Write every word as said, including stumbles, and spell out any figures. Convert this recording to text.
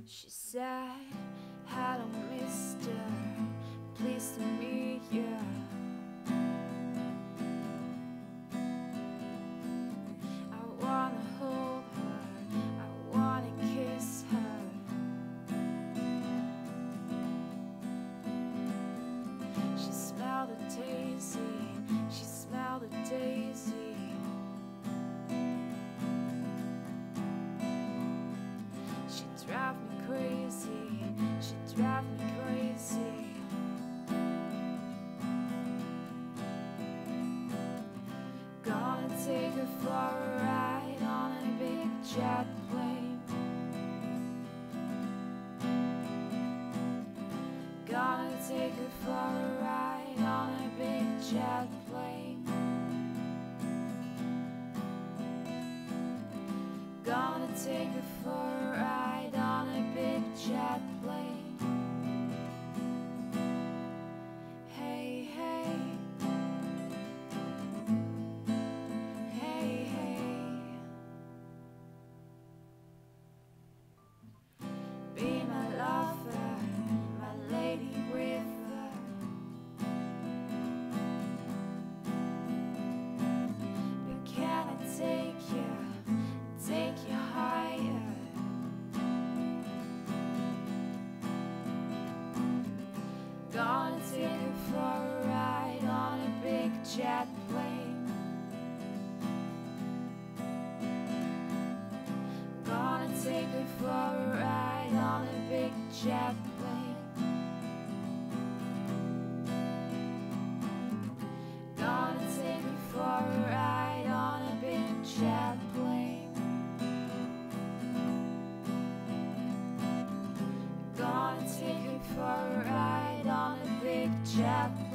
She said, hello mister, pleased to meet you. I wanna hold her, I wanna kiss her. She smelled a daisy, she smelled a daisy. She drive me crazy, she drive me crazy. Gonna take her for a ride on a big jet plane. Gonna take her for a ride on a big jet plane. Gonna take her for a ride on a big jet plane. Hey, hey. Hey, hey. Be my lover, my lady river. But can I take you, take you higher? Gonna take her for a ride on a big jet plane. Gonna take her for a ride on a big jet plane. Gonna take her for a ride on a big jet plane. Gonna take her for a ride on a big jet plane.